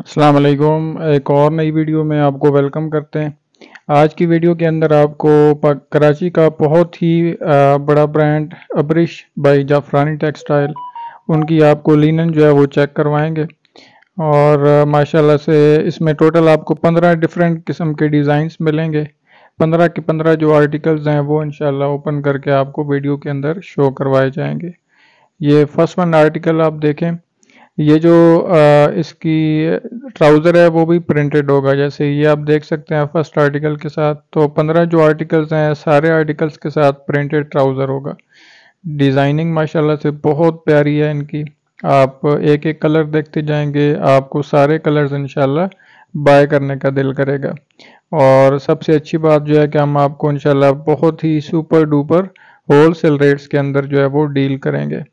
अस्सलाम वालेकुम। एक और नई वीडियो में आपको वेलकम करते हैं। आज की वीडियो के अंदर आपको कराची का बहुत ही बड़ा brand Abrish by Zafrani textile, उनकी आपको लिनन जो है वो चेक करवाएंगे। और माशाल्लाह से इसमें टोटल आपको 15 डिफरेंट किस्म के डिज़ाइंस मिलेंगे। 15 के 15 जो आर्टिकल्स हैं वो इंशाल्लाह ओपन करके आपको वीडियो के अंदर शो करवाए जाएंगे। ये फर्स्ट वन आर्टिकल आप देखें। ये जो इसकी ट्राउज़र है वो भी प्रिंटेड होगा, जैसे ये आप देख सकते हैं फर्स्ट आर्टिकल के साथ। तो 15 जो आर्टिकल्स हैं सारे आर्टिकल्स के साथ प्रिंटेड ट्राउज़र होगा। डिज़ाइनिंग माशाल्लाह से बहुत प्यारी है इनकी। आप एक एक कलर देखते जाएंगे, आपको सारे कलर्स इंशाल्लाह बाय करने का दिल करेगा। और सबसे अच्छी बात जो है कि हम आपको इंशाल्लाह बहुत ही सुपर डुपर होलसेल रेट्स के अंदर जो है वो डील करेंगे।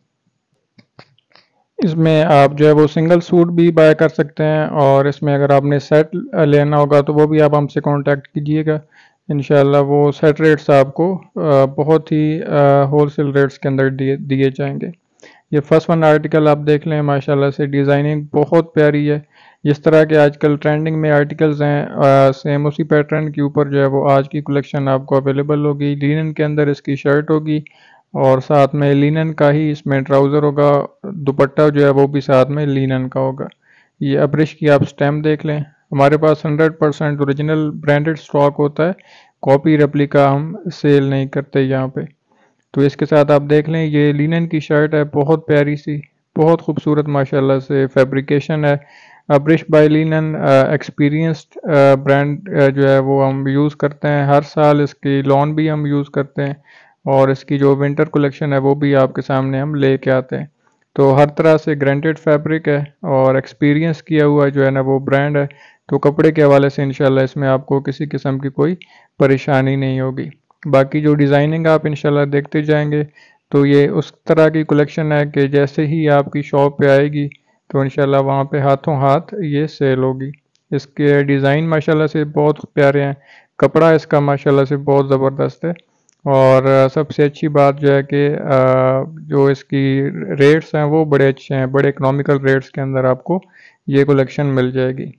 इसमें आप जो है वो सिंगल सूट भी बाय कर सकते हैं, और इसमें अगर आपने सेट लेना होगा तो वो भी आप हमसे कांटेक्ट कीजिएगा। इंशाल्लाह वो सेट रेट्स आपको बहुत ही होलसेल रेट्स के अंदर दिए जाएंगे। ये फर्स्ट वन आर्टिकल आप देख लें, माशाल्लाह से डिज़ाइनिंग बहुत प्यारी है। जिस तरह के आजकल ट्रेंडिंग में आर्टिकल्स हैं सेम उसी पैटर्न के ऊपर जो है वो आज की कलेक्शन आपको अवेलेबल होगी। लिनन के अंदर इसकी शर्ट होगी और साथ में लिनन का ही इसमें ट्राउज़र होगा। दुपट्टा जो है वो भी साथ में लिनन का होगा। ये अब्रिश की आप स्टैम्प देख लें, हमारे पास 100% ओरिजिनल ब्रांडेड स्टॉक होता है, कॉपी रेप्लिका हम सेल नहीं करते यहाँ पे। तो इसके साथ आप देख लें, ये लिनन की शर्ट है, बहुत प्यारी सी, बहुत खूबसूरत माशाल्लाह से फैब्रिकेशन है। Abrish by linen experienced brand जो है वो हम यूज़ करते हैं। हर साल इसकी लॉन भी हम यूज़ करते हैं, और इसकी जो विंटर कलेक्शन है वो भी आपके सामने हम लेके आते हैं। तो हर तरह से ग्रांटेड फैब्रिक है और एक्सपीरियंस किया हुआ जो है ना वो ब्रांड है। तो कपड़े के हवाले से इंशाल्लाह इसमें आपको किसी किस्म की कोई परेशानी नहीं होगी। बाकी जो डिज़ाइनिंग आप इंशाल्लाह देखते जाएंगे, तो ये उस तरह की कलेक्शन है कि जैसे ही आपकी शॉप पे आएगी तो इंशाल्लाह वहाँ पे हाथों हाथ ये सेल होगी। इसके डिज़ाइन माशाल्लाह से बहुत प्यारे हैं, कपड़ा इसका माशाल्लाह से बहुत ज़बरदस्त है। और सबसे अच्छी बात जो है कि जो इसकी रेट्स हैं वो बड़े अच्छे हैं, बड़े इकोनॉमिकल रेट्स के अंदर आपको ये कलेक्शन मिल जाएगी।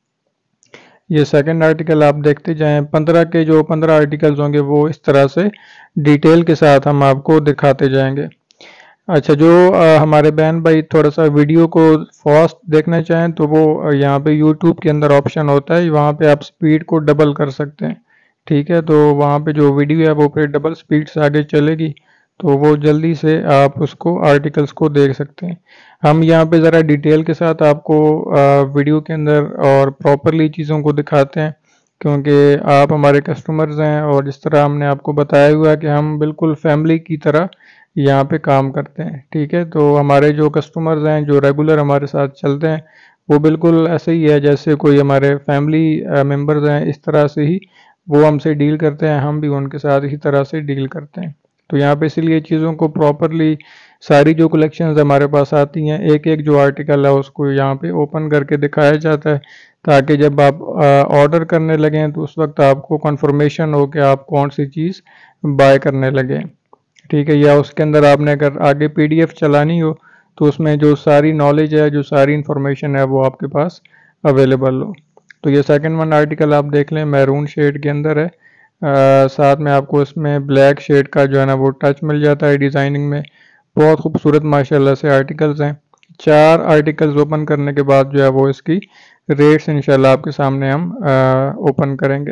ये सेकंड आर्टिकल आप देखते जाएं, 15 के जो 15 आर्टिकल्स होंगे वो इस तरह से डिटेल के साथ हम आपको दिखाते जाएंगे। अच्छा, जो हमारे बहन भाई थोड़ा सा वीडियो को फास्ट देखना चाहें तो वो यहाँ पे यूट्यूब के अंदर ऑप्शन होता है, वहाँ पे आप स्पीड को डबल कर सकते हैं। ठीक है, तो वहाँ पे जो वीडियो है वो फिर डबल स्पीड से आगे चलेगी, तो वो जल्दी से आप उसको आर्टिकल्स को देख सकते हैं। हम यहाँ पे ज़रा डिटेल के साथ आपको वीडियो के अंदर और प्रॉपरली चीज़ों को दिखाते हैं, क्योंकि आप हमारे कस्टमर्स हैं और जिस तरह हमने आपको बताया हुआ है कि हम बिल्कुल फैमिली की तरह यहाँ पे काम करते हैं। ठीक है, तो हमारे जो कस्टमर्स हैं जो रेगुलर हमारे साथ चलते हैं वो बिल्कुल ऐसे ही है जैसे कोई हमारे फैमिली मेम्बर्स हैं, इस तरह से ही वो हमसे डील करते हैं, हम भी उनके साथ इसी तरह से डील करते हैं। तो यहाँ पे इसलिए चीज़ों को प्रॉपरली सारी जो कलेक्शंस हमारे पास आती हैं, एक एक जो आर्टिकल है उसको यहाँ पे ओपन करके दिखाया जाता है, ताकि जब आप ऑर्डर करने लगें तो उस वक्त आपको कंफर्मेशन हो कि आप कौन सी चीज़ बाय करने लगें। ठीक है, या उसके अंदर आपने अगर आगे पीडीएफ चलानी हो तो उसमें जो सारी नॉलेज है, जो सारी इंफॉर्मेशन है वो आपके पास अवेलेबल हो। तो ये सेकंड वन आर्टिकल आप देख लें, मैरून शेड के अंदर है। साथ में आपको इसमें ब्लैक शेड का जो है ना वो टच मिल जाता है डिज़ाइनिंग में। बहुत खूबसूरत माशाल्लाह से आर्टिकल्स हैं। 4 आर्टिकल्स ओपन करने के बाद जो है वो इसकी रेट्स इंशाल्लाह आपके सामने हम ओपन करेंगे।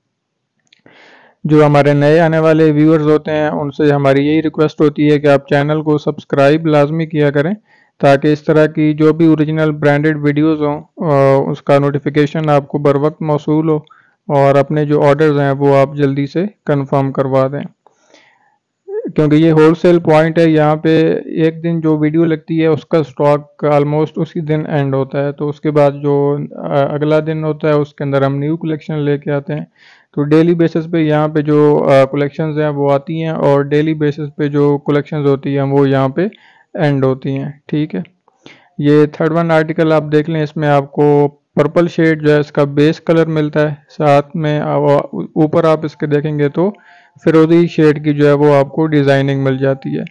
जो हमारे नए आने वाले व्यूअर्स होते हैं उनसे हमारी यही रिक्वेस्ट होती है कि आप चैनल को सब्सक्राइब लाजमी किया करें, ताकि इस तरह की जो भी ओरिजिनल ब्रांडेड वीडियोस हों उसका नोटिफिकेशन आपको बर वक्त मौसूल हो, और अपने जो ऑर्डर्स हैं वो आप जल्दी से कंफर्म करवा दें। क्योंकि ये होलसेल पॉइंट है, यहाँ पे एक दिन जो वीडियो लगती है उसका स्टॉक ऑलमोस्ट उसी दिन एंड होता है, तो उसके बाद जो अगला दिन होता है उसके अंदर हम न्यू कलेक्शन लेके आते हैं। तो डेली बेसिस पे यहाँ पे जो कलेक्शंस हैं वो आती हैं, और डेली बेसिस पे जो कलेक्शंस होती हैं वो यहाँ पे एंड होती हैं। ठीक है, ये थर्ड वन आर्टिकल आप देख लें, इसमें आपको पर्पल शेड जो है इसका बेस कलर मिलता है, साथ में ऊपर आप इसके देखेंगे तो फिरोजी शेड की जो है वो आपको डिज़ाइनिंग मिल जाती है।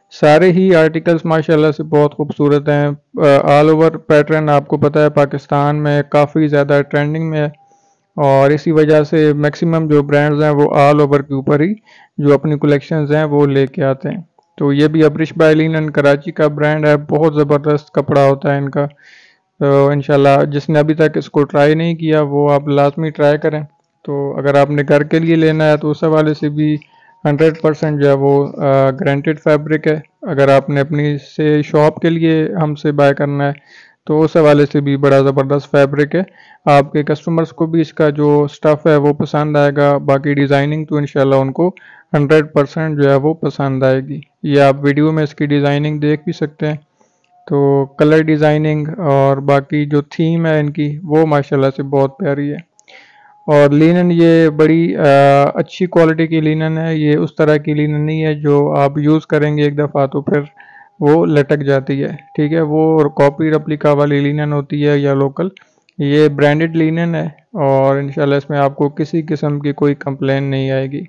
सारे ही आर्टिकल्स माशाल्लाह से बहुत खूबसूरत हैं। ऑल ओवर पैटर्न आपको पता है पाकिस्तान में काफ़ी ज़्यादा ट्रेंडिंग में है, और इसी वजह से मैक्सिमम जो ब्रांड्स हैं वो ऑल ओवर के ऊपर ही जो अपनी कलेक्शंस हैं वो लेके आते हैं। तो ये भी अब्रिश बाय लिनन कराची का ब्रांड है, बहुत ज़बरदस्त कपड़ा होता है इनका। तो इंशाल्लाह जिसने अभी तक इसको ट्राई नहीं किया वो आप लाजमी ट्राई करें। तो अगर आपने घर के लिए लेना है तो उस हवाले से भी 100% जो है वो गारंटेड फैब्रिक है। अगर आपने अपनी से शॉप के लिए हमसे बाय करना है तो उस हवाले से भी बड़ा ज़बरदस्त फैब्रिक है। आपके कस्टमर्स को भी इसका जो स्टफ़ है वो पसंद आएगा। बाकी डिज़ाइनिंग तो इंशाल्लाह उनको 100% जो है वो पसंद आएगी। ये आप वीडियो में इसकी डिज़ाइनिंग देख भी सकते हैं। तो कलर डिज़ाइनिंग और बाकी जो थीम है इनकी वो माशाल्लाह से बहुत प्यारी है। और लिनन ये बड़ी अच्छी क्वालिटी की लिनन है। ये उस तरह की लिनन नहीं है जो आप यूज़ करेंगे एक दफ़ा तो फिर वो लटक जाती है, ठीक है। वो कॉपी रेप्लिका वाली लिनन होती है या लोकल। ये ब्रांडेड लिनन है और इंशाल्लाह इसमें आपको किसी किस्म की कोई कंप्लेन नहीं आएगी।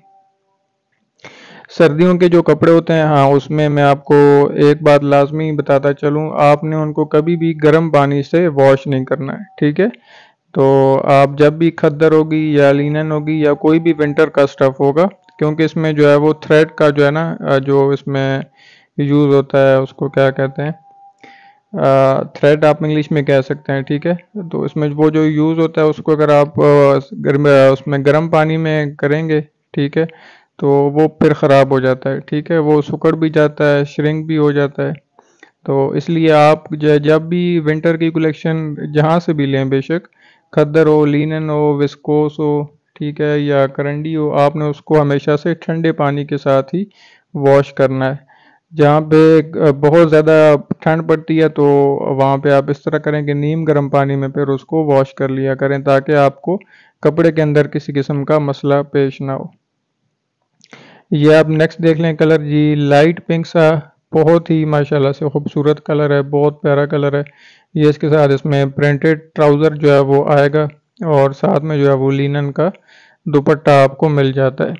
सर्दियों के जो कपड़े होते हैं, हाँ, उसमें मैं आपको एक बात लाजमी बताता चलूँ, आपने उनको कभी भी गर्म पानी से वॉश नहीं करना है, ठीक है। तो आप जब भी खद्दर होगी या लिनन होगी या कोई भी विंटर का स्टफ होगा, क्योंकि इसमें जो है वो थ्रेड का जो है ना जो इसमें यूज़ होता है उसको क्या कहते हैं, थ्रेड आप इंग्लिश में कह सकते हैं, ठीक है। तो इसमें वो जो यूज़ होता है उसको अगर आप उसमें गर्म पानी में करेंगे, ठीक है, तो वो फिर ख़राब हो जाता है, ठीक है। वो सिकुड़ भी जाता है, श्रिंक भी हो जाता है। तो इसलिए आप जब भी विंटर की कलेक्शन जहाँ से भी लें, बेशक खद्दर हो, लिनन हो, विस्कोस हो, ठीक है, या करंडी हो, आपने उसको हमेशा से ठंडे पानी के साथ ही वॉश करना है। जहाँ पे बहुत ज़्यादा ठंड पड़ती है तो वहाँ पे आप इस तरह करें कि नीम गर्म पानी में फिर उसको वॉश कर लिया करें, ताकि आपको कपड़े के अंदर किसी किस्म का मसला पेश ना हो। ये आप नेक्स्ट देख लें कलर जी, लाइट पिंक सा, बहुत ही माशाल्लाह से खूबसूरत कलर है, बहुत प्यारा कलर है। ये इसके साथ इसमें प्रिंटेड ट्राउज़र जो है वो आएगा और साथ में जो है वो लिनन का दुपट्टा आपको मिल जाता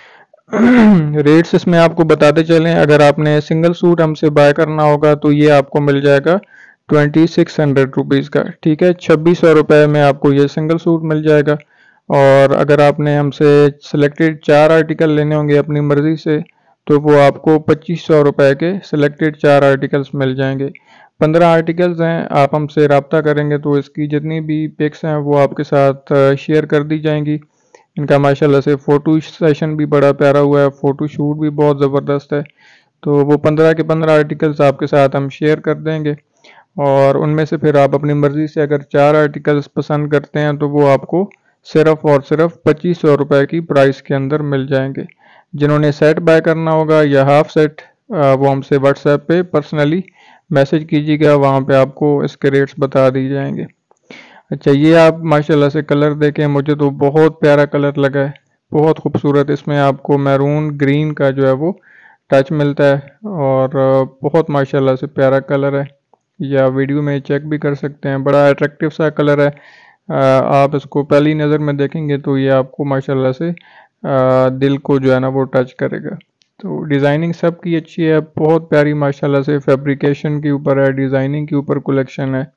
है। रेट्स इसमें आपको बताते चलें, अगर आपने सिंगल सूट हमसे बाय करना होगा तो ये आपको मिल जाएगा 2600 रुपीज़ का, ठीक है। 2600 रुपये में आपको ये सिंगल सूट मिल जाएगा। और अगर आपने हमसे सिलेक्टेड 4 आर्टिकल लेने होंगे अपनी मर्ज़ी से तो वो आपको 2500 रुपये के सिलेक्टेड 4 आर्टिकल्स मिल जाएंगे। 15 आर्टिकल्स हैं, आप हमसे रब्ता करेंगे तो इसकी जितनी भी पिक्स हैं वो आपके साथ शेयर कर दी जाएंगी। इनका माशाल्लाह से फ़ोटो सेशन भी बड़ा प्यारा हुआ है, फ़ोटो शूट भी बहुत ज़बरदस्त है। तो वो 15 के 15 आर्टिकल्स आपके साथ हम शेयर कर देंगे और उनमें से फिर आप अपनी मर्ज़ी से अगर 4 आर्टिकल्स पसंद करते हैं तो वो आपको सिर्फ़ और सिर्फ 2500 रुपये की प्राइस के अंदर मिल जाएंगे। जिन्होंने सेट बाय करना होगा या हाफ सेट, वो हमसे व्हाट्सएप पे पर्सनली मैसेज कीजिएगा, वहाँ पे आपको इसके रेट्स बता दिए जाएंगे। अच्छा, ये आप माशाल्लाह से कलर देखें, मुझे तो बहुत प्यारा कलर लगा है, बहुत खूबसूरत। इसमें आपको मैरून ग्रीन का जो है वो टच मिलता है और बहुत माशाल्लाह से प्यारा कलर है। या वीडियो में चेक भी कर सकते हैं, बड़ा अट्रैक्टिव सा कलर है। आप इसको पहली नज़र में देखेंगे तो ये आपको माशाल्लाह से दिल को जो है ना वो टच करेगा। तो डिज़ाइनिंग सबकी अच्छी है, बहुत प्यारी माशाल्लाह से, फैब्रिकेशन के ऊपर है, डिज़ाइनिंग के ऊपर कलेक्शन है।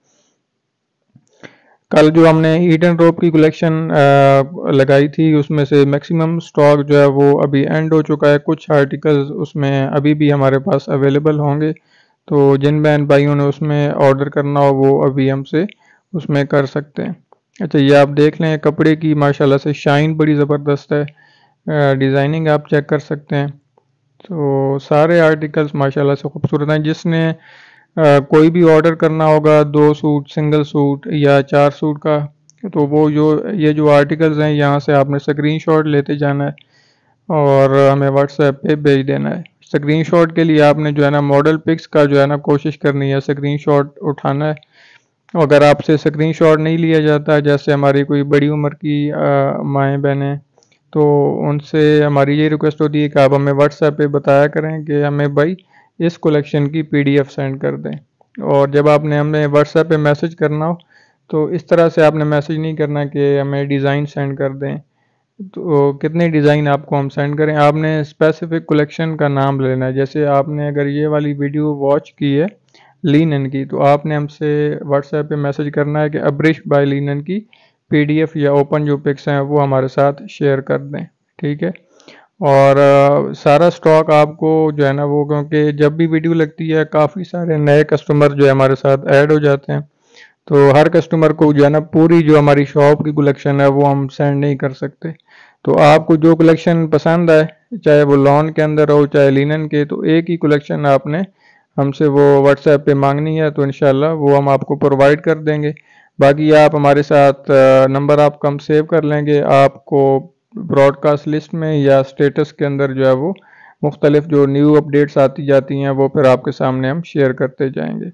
कल जो हमने ईट एंड ड्रॉप की कलेक्शन लगाई थी उसमें से मैक्सिमम स्टॉक जो है वो अभी एंड हो चुका है। कुछ आर्टिकल्स उसमें अभी भी हमारे पास अवेलेबल होंगे, तो जिन बहन भाइयों ने उसमें ऑर्डर करना हो वो अभी हमसे उसमें कर सकते हैं। अच्छा, ये आप देख लें, कपड़े की माशाल्लाह से शाइन बड़ी ज़बरदस्त है, डिज़ाइनिंग आप चेक कर सकते हैं। तो सारे आर्टिकल्स माशाल्लाह से खूबसूरत हैं। जिसने कोई भी ऑर्डर करना होगा 2 सूट, सिंगल सूट या 4 सूट का, तो वो जो ये जो आर्टिकल्स हैं यहाँ से आपने स्क्रीनशॉट लेते जाना है और हमें व्हाट्सएप पे भेज देना है। स्क्रीनशॉट के लिए आपने जो है ना मॉडल पिक्स का जो है ना कोशिश करनी है, स्क्रीनशॉट उठाना है। अगर आपसे स्क्रीनशॉट नहीं लिया जाता, जैसे हमारी कोई बड़ी उम्र की माएँ बहनें, तो उनसे हमारी ये रिक्वेस्ट होती है कि आप हमें व्हाट्सएप पे बताया करें कि हमें भाई इस कलेक्शन की पीडीएफ सेंड कर दें। और जब आपने हमें व्हाट्सएप पे मैसेज करना हो तो इस तरह से आपने मैसेज नहीं करना कि हमें डिज़ाइन सेंड कर दें तो कितने डिज़ाइन आपको हम सेंड करें, आपने स्पेसिफिक कलेक्शन का नाम लेना है। जैसे आपने अगर ये वाली वीडियो वॉच की है लिनन की, तो आपने हमसे व्हाट्सएप पे मैसेज करना है कि अब्रिश बाय लिनन की पीडीएफ या ओपन जो पिक्स हैं वो हमारे साथ शेयर कर दें, ठीक है। और सारा स्टॉक आपको जो है ना वो, क्योंकि जब भी वीडियो लगती है काफ़ी सारे नए कस्टमर जो है हमारे साथ ऐड हो जाते हैं, तो हर कस्टमर को जो है ना पूरी जो हमारी शॉप की कलेक्शन है वो हम सेंड नहीं कर सकते। तो आपको जो कलेक्शन पसंद आए, चाहे वो लॉन के अंदर हो चाहे लिनन के, तो एक ही कलेक्शन आपने हमसे वो व्हाट्सएप पे मांगनी है, तो इंशाल्लाह वो हम आपको प्रोवाइड कर देंगे। बाकी आप हमारे साथ नंबर आपका हम सेव कर लेंगे, आपको ब्रॉडकास्ट लिस्ट में या स्टेटस के अंदर जो है वो मुख्तलिफ जो न्यू अपडेट्स आती जाती हैं वो फिर आपके सामने हम शेयर करते जाएंगे।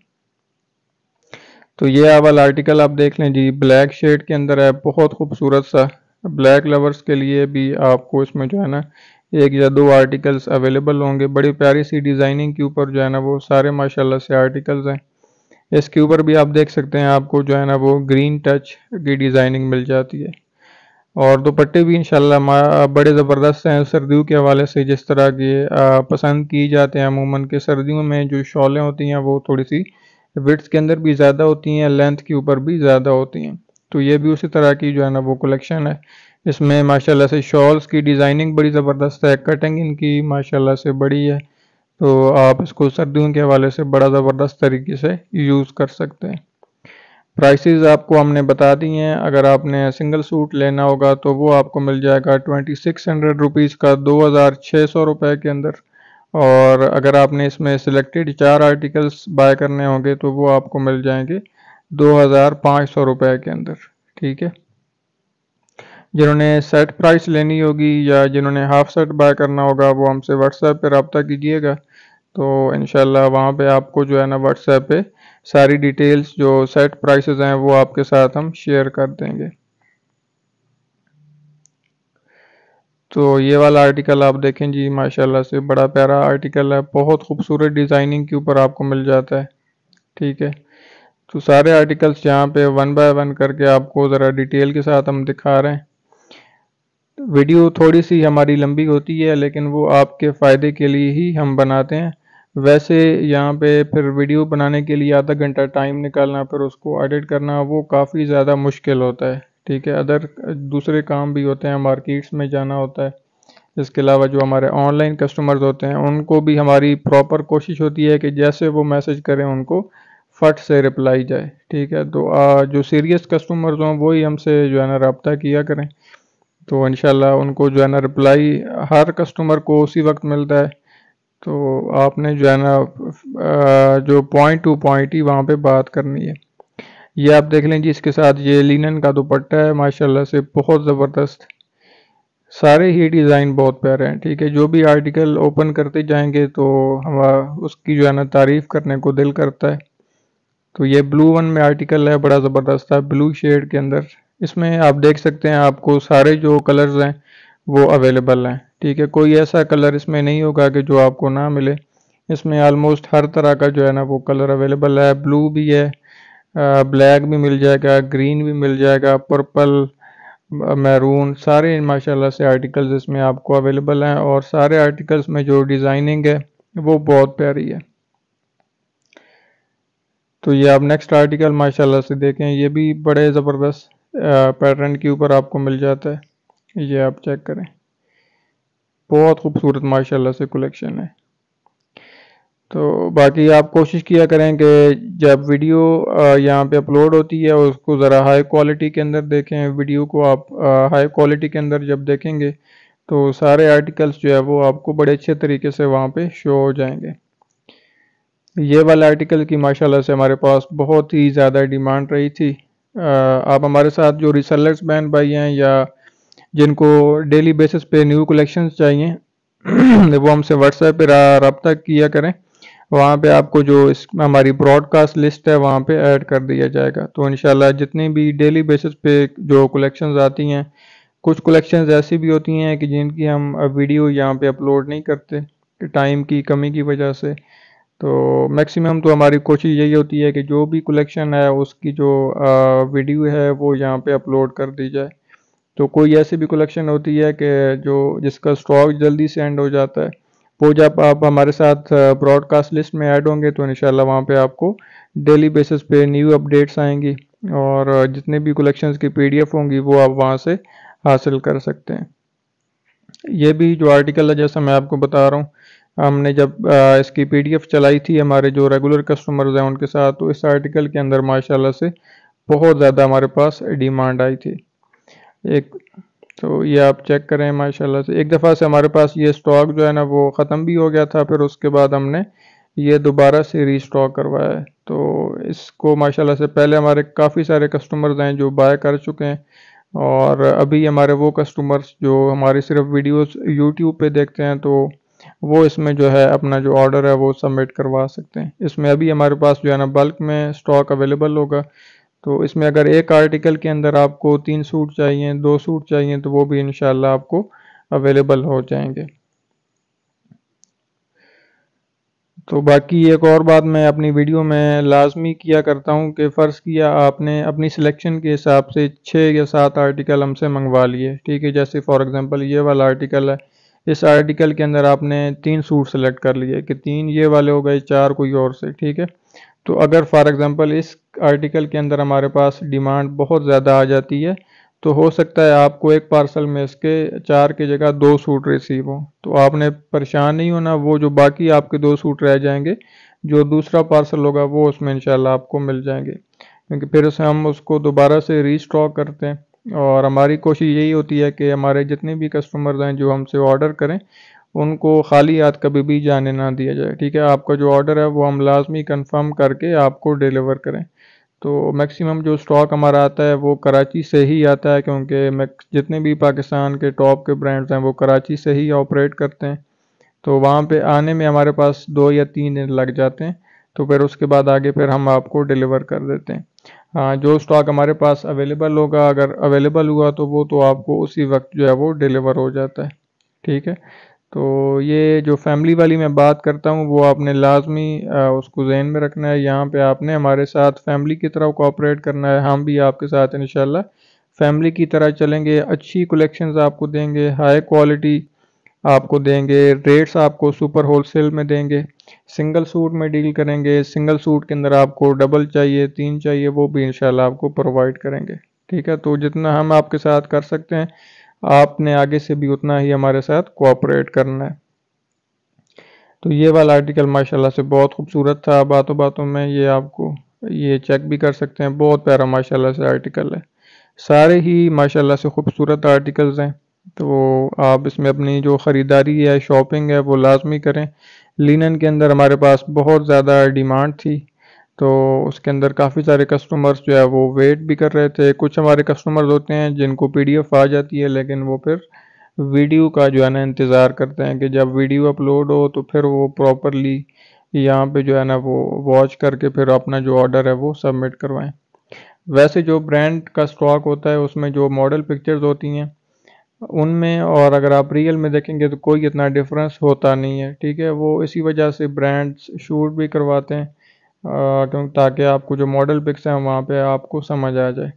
तो ये वाला आर्टिकल आप देख लें जी, ब्लैक शेड के अंदर है, बहुत खूबसूरत सा। ब्लैक लवर्स के लिए भी आपको इसमें जो है ना एक या दो आर्टिकल्स अवेलेबल होंगे। बड़ी प्यारी सी डिज़ाइनिंग के ऊपर जो है ना वो सारे माशाल्लाह से आर्टिकल्स हैं। इसके ऊपर भी आप देख सकते हैं, आपको जो है ना वो ग्रीन टच की डिज़ाइनिंग मिल जाती है। और दुपट्टे भी इंशाल्लाह बड़े ज़बरदस्त हैं। सर्दियों के हवाले से जिस तरह के पसंद की जाते हैं अमूमन के, सर्दियों में जो शॉलें होती हैं वो थोड़ी सी विड्थ के अंदर भी ज़्यादा होती हैं, लेंथ के ऊपर भी ज़्यादा होती हैं। तो ये भी उसी तरह की जो है ना वो कलेक्शन है। इसमें माशाल्लाह से शॉल्स की डिज़ाइनिंग बड़ी ज़बरदस्त है, कटिंग इनकी माशाल्लाह से बड़ी है। तो आप इसको सर्दियों के हवाले से बड़ा ज़बरदस्त तरीके से यूज़ कर सकते हैं। प्राइसेस आपको हमने बता दी हैं। अगर आपने सिंगल सूट लेना होगा तो वो आपको मिल जाएगा 2600 रुपीज़ का, 2600 रुपये के अंदर। और अगर आपने इसमें सिलेक्टेड 4 आर्टिकल्स बाय करने होंगे तो वो आपको मिल जाएंगे 2500 रुपये के अंदर, ठीक है। जिन्होंने सेट प्राइस लेनी होगी या जिन्होंने हाफ सेट बाय करना होगा वो हमसे व्हाट्सएप पे रब्ता कीजिएगा। तो इंशाल्लाह वहाँ पे आपको जो है ना व्हाट्सएप पे सारी डिटेल्स जो सेट प्राइसेस हैं वो आपके साथ हम शेयर कर देंगे। तो ये वाला आर्टिकल आप देखें जी, माशाल्लाह से बड़ा प्यारा आर्टिकल है, बहुत खूबसूरत डिज़ाइनिंग के ऊपर आपको मिल जाता है, ठीक है। तो सारे आर्टिकल्स यहाँ पे वन बाय वन करके आपको ज़रा डिटेल के साथ हम दिखा रहे हैं। वीडियो थोड़ी सी हमारी लंबी होती है लेकिन वो आपके फ़ायदे के लिए ही हम बनाते हैं। वैसे यहाँ पे फिर वीडियो बनाने के लिए आधा घंटा टाइम निकालना, फिर उसको एडिट करना, वो काफ़ी ज़्यादा मुश्किल होता है, ठीक है। अदर दूसरे काम भी होते हैं, मार्केट्स में जाना होता है। इसके अलावा जो हमारे ऑनलाइन कस्टमर्स होते हैं उनको भी हमारी प्रॉपर कोशिश होती है कि जैसे वो मैसेज करें उनको फट से रिप्लाई जाए, ठीक है। तो जो सीरियस कस्टमर्स हों वही हमसे जो है ना रब्ता किया करें, तो इंशाल्लाह उनको जो है ना रिप्लाई हर कस्टमर को उसी वक्त मिलता है। तो आपने जो है ना जो पॉइंट टू पॉइंट ही वहाँ पे बात करनी है। ये आप देख लें जी, इसके साथ ये लिनन का दुपट्टा है, माशाल्लाह से बहुत ज़बरदस्त। सारे ही डिज़ाइन बहुत प्यारे हैं, ठीक है। जो भी आर्टिकल ओपन करते जाएंगे तो हम उसकी जो है ना तारीफ़ करने को दिल करता है। तो ये ब्लू वन में आर्टिकल है, बड़ा ज़बरदस्त था, ब्लू शेड के अंदर। इसमें आप देख सकते हैं आपको सारे जो कलर्स हैं वो अवेलेबल हैं, ठीक है। कोई ऐसा कलर इसमें नहीं होगा कि जो आपको ना मिले। इसमें ऑलमोस्ट हर तरह का जो है ना वो कलर अवेलेबल है। ब्लू भी है, ब्लैक भी मिल जाएगा, ग्रीन भी मिल जाएगा, पर्पल, मैरून, सारे माशाल्लाह से आर्टिकल्स इसमें आपको अवेलेबल हैं। और सारे आर्टिकल्स में जो डिज़ाइनिंग है वो बहुत प्यारी है। तो ये आप नेक्स्ट आर्टिकल माशाल्लाह से देखें, ये भी बड़े ज़बरदस्त पैटर्न के ऊपर आपको मिल जाता है। ये आप चेक करें, बहुत खूबसूरत माशाल्लाह से कलेक्शन है। तो बाकी आप कोशिश किया करें कि जब वीडियो यहाँ पे अपलोड होती है उसको ज़रा हाई क्वालिटी के अंदर देखें। वीडियो को आप हाई क्वालिटी के अंदर जब देखेंगे तो सारे आर्टिकल्स जो है वो आपको बड़े अच्छे तरीके से वहाँ पे शो हो जाएंगे। ये वाला आर्टिकल की माशाल्लाह से हमारे पास बहुत ही ज़्यादा डिमांड रही थी। आप हमारे साथ जो रीसेलर्स बहन भाई हैं या जिनको डेली बेसिस पे न्यू कलेक्शंस चाहिए वो हमसे व्हाट्सएप पे रब्ता किया करें। वहाँ पे आपको जो इस हमारी ब्रॉडकास्ट लिस्ट है वहाँ पे ऐड कर दिया जाएगा। तो इंशाल्लाह जितनी भी डेली बेसिस पे जो कलेक्शंस आती हैं, कुछ कलेक्शंस ऐसी भी होती हैं कि जिनकी हम वीडियो यहाँ पे अपलोड नहीं करते टाइम की कमी की वजह से। तो मैक्सिमम तो हमारी कोशिश यही होती है कि जो भी कलेक्शन है उसकी जो वीडियो है वो यहाँ पे अपलोड कर दी जाए। तो कोई ऐसी भी कलेक्शन होती है कि जो जिसका स्टॉक जल्दी से एंड हो जाता है, वो जब आप हमारे साथ ब्रॉडकास्ट लिस्ट में ऐड होंगे तो इंशाल्लाह वहाँ पे आपको डेली बेसिस पे न्यू अपडेट्स आएंगी, और जितने भी कलेक्शंस की पीडीएफ होंगी वो आप वहाँ से हासिल कर सकते हैं। ये भी जो आर्टिकल है, जैसा मैं आपको बता रहा हूँ, हमने जब इसकी पीडीएफ चलाई थी हमारे जो रेगुलर कस्टमर्स हैं उनके साथ, तो इस आर्टिकल के अंदर माशाल्लाह से बहुत ज़्यादा हमारे पास डिमांड आई थी। एक तो ये आप चेक करें माशाल्लाह से, एक दफ़ा से हमारे पास ये स्टॉक जो है ना वो ख़त्म भी हो गया था, फिर उसके बाद हमने ये दोबारा से रीस्टॉक करवाया है। तो इसको माशाल्लाह से पहले हमारे काफ़ी सारे कस्टमर्स हैं जो बाय कर चुके हैं, और अभी हमारे वो कस्टमर्स जो हमारी सिर्फ वीडियोस यूट्यूब पे देखते हैं, तो वो इसमें जो है अपना जो ऑर्डर है वो सबमिट करवा सकते हैं। इसमें अभी हमारे पास जो है ना बल्क में स्टॉक अवेलेबल होगा। तो इसमें अगर एक आर्टिकल के अंदर आपको 3 सूट चाहिए, 2 सूट चाहिए, तो वो भी इंशाल्लाह आपको अवेलेबल हो जाएंगे। तो बाकी एक और बात मैं अपनी वीडियो में लाजमी किया करता हूँ कि फ़र्ज़ किया आपने अपनी सिलेक्शन के हिसाब से 6 या 7 आर्टिकल हमसे मंगवा लिए, ठीक है। जैसे फॉर एग्जांपल ये वाला आर्टिकल है, इस आर्टिकल के अंदर आपने 3 सूट सेलेक्ट कर लिए कि 3 ये वाले हो गए, 4 कोई और से, ठीक है। तो अगर फॉर एग्जांपल इस आर्टिकल के अंदर हमारे पास डिमांड बहुत ज़्यादा आ जाती है, तो हो सकता है आपको एक पार्सल में इसके 4 की जगह 2 सूट रिसीव हो। तो आपने परेशान नहीं होना, वो जो बाकी आपके 2 सूट रह जाएंगे, जो दूसरा पार्सल होगा वो उसमें इंशाल्लाह आपको मिल जाएंगे, क्योंकि फिर उसे हम उसको दोबारा से रीस्टॉक करते हैं। और हमारी कोशिश यही होती है कि हमारे जितने भी कस्टमर्स हैं जो हमसे ऑर्डर करें, उनको खाली हाथ कभी भी जाने ना दिया जाए, ठीक है। आपका जो ऑर्डर है वो हम लाजमी कंफर्म करके आपको डिलीवर करें। तो मैक्सिमम जो स्टॉक हमारा आता है वो कराची से ही आता है, क्योंकि मैं जितने भी पाकिस्तान के टॉप के ब्रांड्स हैं वो कराची से ही ऑपरेट करते हैं। तो वहाँ पे आने में हमारे पास 2 या 3 दिन लग जाते हैं, तो फिर उसके बाद आगे फिर हम आपको डिलीवर कर देते हैं। हाँ, जो स्टॉक हमारे पास अवेलेबल होगा, अगर अवेलेबल हुआ तो वो तो आपको उसी वक्त जो है वो डिलीवर हो जाता है, ठीक है। तो ये जो फैमिली वाली मैं बात करता हूँ वो आपने लाजमी उसको ज़हन में रखना है। यहाँ पे आपने हमारे साथ फैमिली की तरह कोऑपरेट करना है, हम भी आपके साथ इंशाल्लाह फैमिली की तरह चलेंगे, अच्छी कलेक्शंस आपको देंगे, हाई क्वालिटी आपको देंगे, रेट्स आपको सुपर होलसेल में देंगे, सिंगल सूट में डील करेंगे, सिंगल सूट के अंदर आपको डबल चाहिए, 3 चाहिए, वो भी इंशाल्लाह आपको प्रोवाइड करेंगे, ठीक है। तो जितना हम आपके साथ कर सकते हैं, आपने आगे से भी उतना ही हमारे साथ कोऑपरेट करना है। तो ये वाला आर्टिकल माशाल्लाह से बहुत खूबसूरत था, बातों बातों में ये आपको ये चेक भी कर सकते हैं, बहुत प्यारा माशाल्लाह से आर्टिकल है। सारे ही माशाल्लाह से खूबसूरत आर्टिकल्स हैं। तो आप इसमें अपनी जो ख़रीदारी है, शॉपिंग है, वो लाजमी करें। लिनन के अंदर हमारे पास बहुत ज़्यादा डिमांड थी, तो उसके अंदर काफ़ी सारे कस्टमर्स जो है वो वेट भी कर रहे थे। कुछ हमारे कस्टमर्स होते हैं जिनको पीडीएफ आ जाती है, लेकिन वो फिर वीडियो का जो है ना इंतज़ार करते हैं कि जब वीडियो अपलोड हो तो फिर वो प्रॉपरली यहाँ पे जो है ना वो वॉच करके फिर अपना जो ऑर्डर है वो सबमिट करवाएं। वैसे जो ब्रांड का स्टॉक होता है उसमें जो मॉडल पिक्चर्स होती हैं उनमें, और अगर आप रियल में देखेंगे तो कोई इतना डिफरेंस होता नहीं है, ठीक है। वो इसी वजह से ब्रांड्स शूट भी करवाते हैं, क्योंकि ताकि आपको जो मॉडल पिक्स हैं वहाँ पे आपको समझ आ जाए।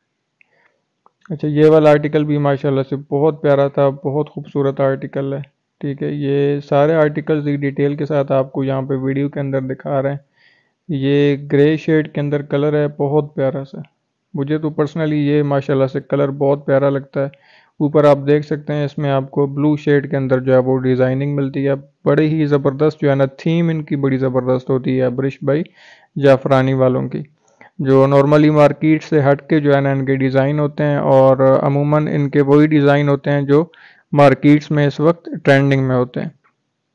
अच्छा, ये वाला आर्टिकल भी माशाल्लाह से बहुत प्यारा था, बहुत खूबसूरत आर्टिकल है, ठीक है। ये सारे आर्टिकल्स एक डिटेल के साथ आपको यहाँ पे वीडियो के अंदर दिखा रहे हैं। ये ग्रे शेड के अंदर कलर है, बहुत प्यारा सा। मुझे तो पर्सनली ये माशाल्लाह से कलर बहुत प्यारा लगता है। ऊपर आप देख सकते हैं इसमें आपको ब्लू शेड के अंदर जो है वो डिज़ाइनिंग मिलती है, बड़ी ही ज़बरदस्त जो है ना थीम इनकी बड़ी ज़बरदस्त होती है अब्रिश भाई जाफरानी वालों की। जो नॉर्मली मार्केट से हट के जो है ना इनके डिज़ाइन होते हैं, और अमूमन इनके वही डिज़ाइन होते हैं जो मार्केट्स में इस वक्त ट्रेंडिंग में होते हैं।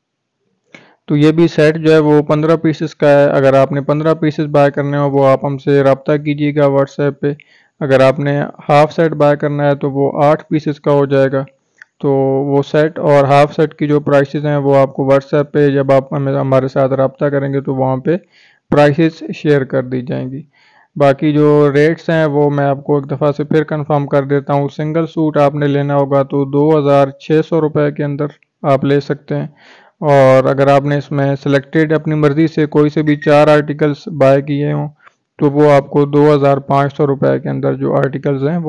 तो ये भी सेट जो है वो 15 पीसेस का है। अगर आपने 15 पीसेस बाय करने हो वो आप हमसे रब्ता कीजिएगा व्हाट्सएप पे। अगर आपने हाफ सेट बाय करना है तो वो 8 पीसेस का हो जाएगा। तो वो सेट और हाफ सेट की जो प्राइसेस हैं वो आपको व्हाट्सएप पे जब आप हमें हमारे साथ रब्ता करेंगे तो वहाँ पे प्राइसेस शेयर कर दी जाएंगी। बाकी जो रेट्स हैं वो मैं आपको एक दफ़ा से फिर कंफर्म कर देता हूँ। सिंगल सूट आपने लेना होगा तो 2600 रुपये के अंदर आप ले सकते हैं, और अगर आपने इसमें सिलेक्टेड अपनी मर्ज़ी से कोई से भी 4 आर्टिकल्स बाय किए हों तो वो आपको 2500 रुपये के अंदर जो आर्टिकल्स हैं वो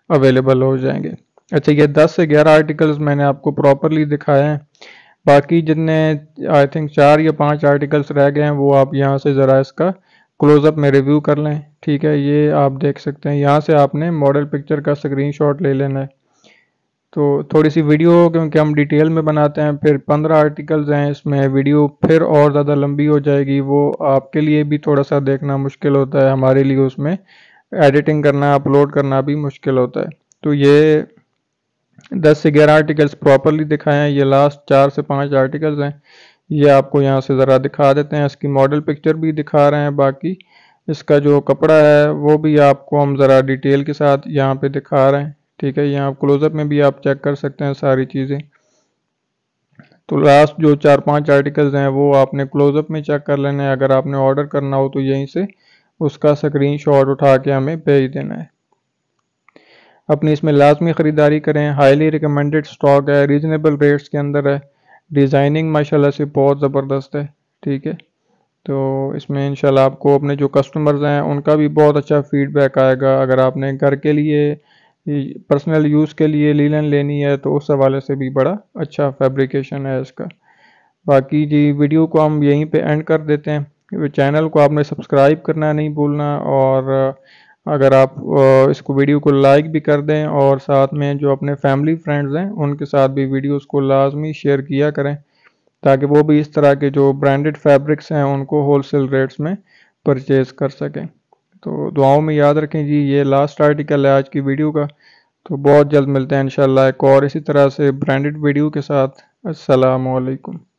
अवेलेबल हो जाएंगे। अच्छा, ये 10 से 11 आर्टिकल्स मैंने आपको प्रॉपरली दिखाए हैं। बाकी जितने आई थिंक 4 या 5 आर्टिकल्स रह गए हैं वो आप यहाँ से ज़रा इसका क्लोज़अप में रिव्यू कर लें। ठीक है, ये आप देख सकते हैं। यहाँ से आपने मॉडल पिक्चर का स्क्रीनशॉट ले लेना है। तो थोड़ी सी वीडियो क्योंकि हम डिटेल में बनाते हैं, फिर 15 आर्टिकल्स हैं इसमें, वीडियो फिर और ज़्यादा लंबी हो जाएगी। वो आपके लिए भी थोड़ा सा देखना मुश्किल होता है, हमारे लिए उसमें एडिटिंग करना अपलोड करना भी मुश्किल होता है। तो ये 10 से 11 आर्टिकल्स प्रॉपरली दिखाए हैं। ये लास्ट 4 से 5 आर्टिकल्स हैं, ये आपको यहाँ से ज़रा दिखा देते हैं। इसकी मॉडल पिक्चर भी दिखा रहे हैं, बाकी इसका जो कपड़ा है वो भी आपको हम ज़रा डिटेल के साथ यहाँ पे दिखा रहे हैं। ठीक है, यहाँ क्लोजअप में भी आप चेक कर सकते हैं सारी चीज़ें। तो लास्ट जो 4-5 आर्टिकल्स हैं वो आपने क्लोजअप में चेक कर लेना है। अगर आपने ऑर्डर करना हो तो यहीं से उसका स्क्रीनशॉट उठा के हमें भेज देना है। अपनी इसमें लाजमी ख़रीदारी करें। हाईली रिकमेंडेड स्टॉक है, रीज़नेबल रेट्स के अंदर है, डिज़ाइनिंग माशाल्लाह से बहुत ज़बरदस्त है। ठीक है, तो इसमें इंशाल्लाह आपको अपने जो कस्टमर्स हैं उनका भी बहुत अच्छा फीडबैक आएगा। अगर आपने घर के लिए पर्सनल यूज़ के लिए लीलन लेनी है तो उस हवाले से भी बड़ा अच्छा फैब्रिकेशन है इसका। बाकी जी वीडियो को हम यहीं पे एंड कर देते हैं। चैनल को आपने सब्सक्राइब करना नहीं भूलना, और अगर आप इसको वीडियो को लाइक भी कर दें और साथ में जो अपने फैमिली फ्रेंड्स हैं उनके साथ भी वीडियोस को लाजमी शेयर किया करें, ताकि वो भी इस तरह के जो ब्रांडेड फैब्रिक्स हैं उनको होलसेल रेट्स में परचेज कर सकें। तो दुआओं में याद रखें जी। ये लास्ट आर्टिकल है आज की वीडियो का। तो बहुत जल्द मिलते हैं इंशाल्लाह एक और इसी तरह से ब्रांडेड वीडियो के साथ। अस्सलामु अलैकुम।